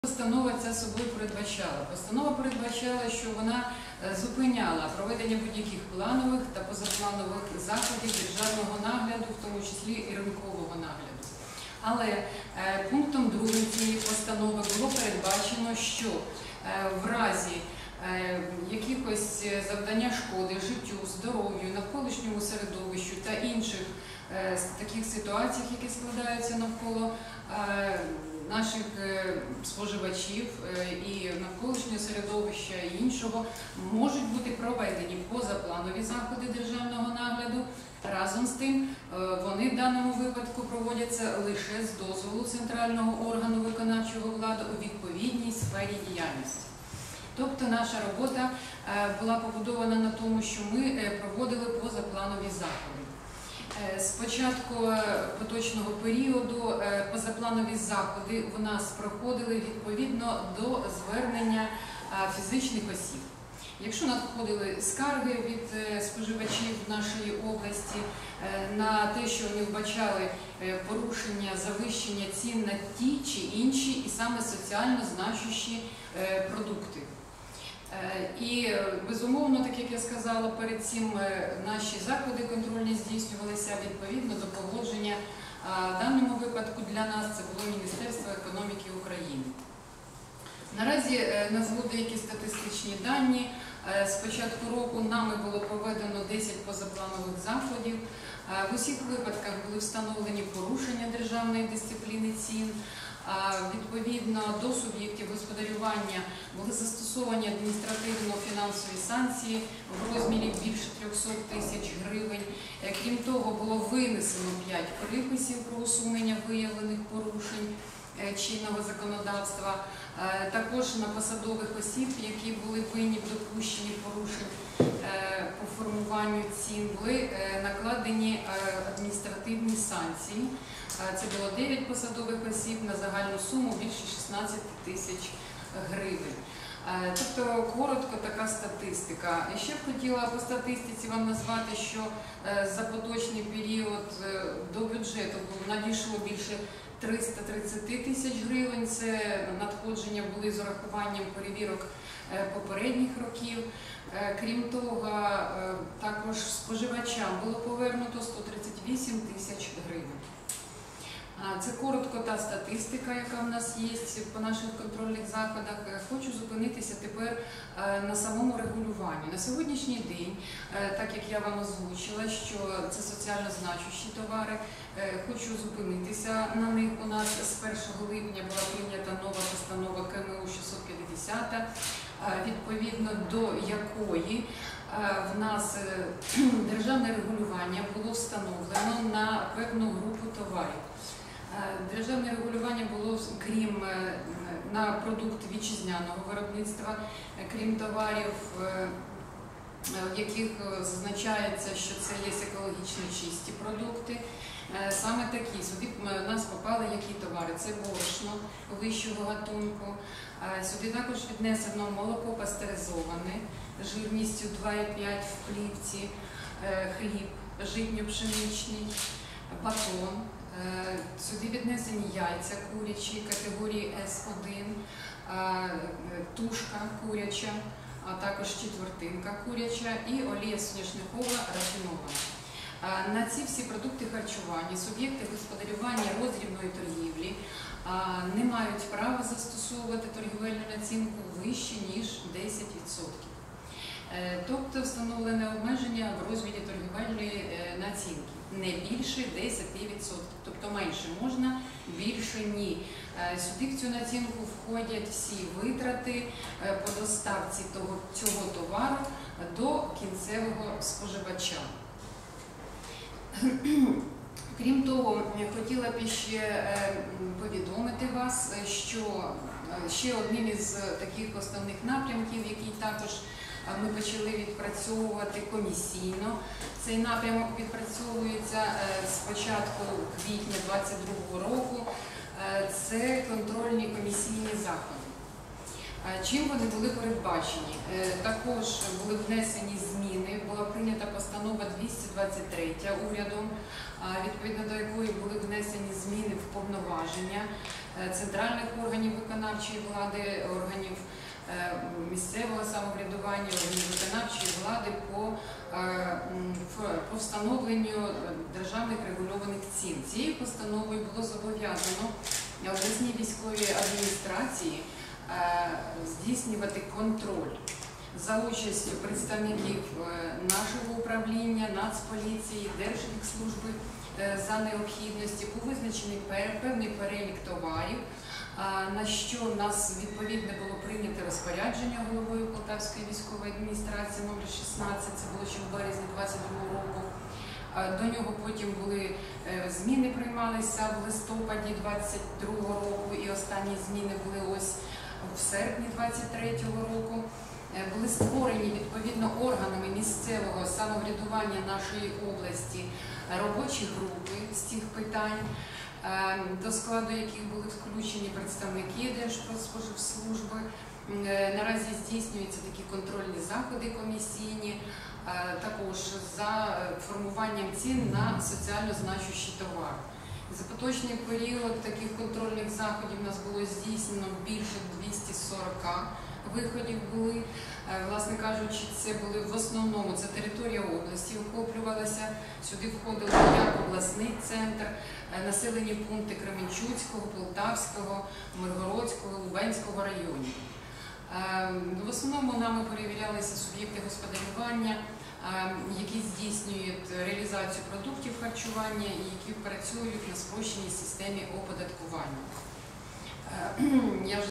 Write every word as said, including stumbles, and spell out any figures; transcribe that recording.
Постанова ця собою передбачала. Постанова передбачала, що вона зупиняла проведення будь-яких планових та позапланових заходів державного нагляду, в тому числі і ринкового нагляду. Але е, пунктом другим цієї постанови було передбачено, що е, в разі е, якихось завдання шкоди життю, здоров'ю, навколишньому середовищу та інших е, таких ситуаціях, які складаються навколо е, наших споживачів і навколишнього середовища і іншого, можуть бути проведені позапланові заходи державного нагляду. Разом з тим, вони в даному випадку проводяться лише з дозволу центрального органу виконавчого влади у відповідній сфері діяльності. Тобто наша робота була побудована на тому, що ми проводили позапланові заходи. З початку поточного періоду позапланові заходи у нас проходили відповідно до звернення фізичних осіб. Якщо надходили скарги від споживачів нашої області на те, що вони вбачали порушення, завищення цін на ті чи інші і саме соціально значущі продукти. І, безумовно, так як я сказала, перед цим наші заходи контрольні здійснювалися відповідно до погодження. В даному випадку для нас це було Міністерство економіки України. Наразі назву деякі статистичні дані. З початку року нами було проведено десять позапланових заходів. В усіх випадках були встановлені порушення державної дисципліни цін. Відповідно до суб'єктів господарювання були застосовані адміністративно-фінансові санкції в розмірі більше трьохсот тисяч гривень. Крім того, було винесено п'ять приписів про усунення виявлених порушень чинного законодавства. Також на посадових осіб, які були винні в допущенні порушень по формуванню цін, були накладені адміністративні санкції. Це було дев'ять посадових осіб на загальну суму більше шістнадцяти тисяч гривень. Тобто, коротко така статистика. І ще б хотіла по статистиці вам назвати, що за поточний період до бюджету надійшло більше триста тридцять тисяч гривень. Це надходження були з урахуванням перевірок попередніх років. Крім того, також споживачам було повернуто сто тридцять вісім тисяч гривень. Це коротко та статистика, яка в нас є по наших контрольних заходах. Хочу зупинитися тепер на самому регулюванні. На сьогоднішній день, так як я вам озвучила, що це соціально значущі товари, хочу зупинитися на них. У нас з першого липня була прийнята нова постанова К М У шістсот п'ятдесят, відповідно до якої в нас державне регулювання було встановлено на певну групу товарів. Державне регулювання було, крім на продукт вітчизняного виробництва, крім товарів, в яких зазначається, що це є екологічно чисті продукти. Саме такі, сюди в нас попали які товари? Це борошно вищого гатунку, сюди також віднесено молоко пастеризоване, жирністю два і п'ять в плівці, хліб житньо-пшеничний, батон. Сюди віднесені яйця курячі категорії С один, тушка куряча, а також четвертинка куряча і олія соняшникова рафінована. На ці всі продукти харчування суб'єкти господарювання роздрібної торгівлі не мають права застосовувати торгівельну націнку вище, ніж десять відсотків. Тобто встановлене обмеження в розмірі торгівельної націнки не більше десяти відсотків, тобто менше можна, більше ні. Сюди в цю націнку входять всі витрати по доставці того, цього товару до кінцевого споживача. Крім того, хотіла б ще повідомити вас, що ще одним із таких основних напрямків, який також ми почали відпрацьовувати комісійно. Цей напрямок відпрацьовується з початку квітня дві тисячі двадцять другого року. Це контрольні комісійні заходи. Чим вони були передбачені? Також були внесені зміни, була прийнята постанова двісті двадцять три урядом, відповідно до якої були внесені зміни в повноваження центральних органів виконавчої влади, органів місцевого самоврядування, органів виконавчої влади по, по встановленню державних регульованих цін. Цією постановою було зобов'язано обласній військовій адміністрації здійснювати контроль за участю представників нашого управління, Нацполіції, Держлікслужби за необхідності, був визначений певний перелік товарів, на що в нас відповідно було прийнято розпорядження головою Полтавської військової адміністрації номер шістнадцять, це було ще в березні двадцять другого року. До нього потім були зміни, приймалися в листопаді двадцять другого року, і останні зміни були ось в серпні двадцять третього року. Були створені відповідно органами місцевого самоврядування нашої області робочі групи з цих питань, до складу яких були включені представники Держпродспоживслужби. Наразі здійснюються такі контрольні заходи комісійні, також за формуванням цін на соціально значущі товари. За поточний період таких контрольних заходів у нас було здійснено більше двохсот сорока виходів були. Власне кажучи, це були в основному, це територія області охоплювалася, сюди входило як обласний центр, населені пункти Кременчуцького, Полтавського, Миргородського, Лубенського районів. В основному нами перевірялися суб'єкти господарювання, які здійснюють реалізацію продуктів харчування і які працюють на спрощеній системі оподаткування. Я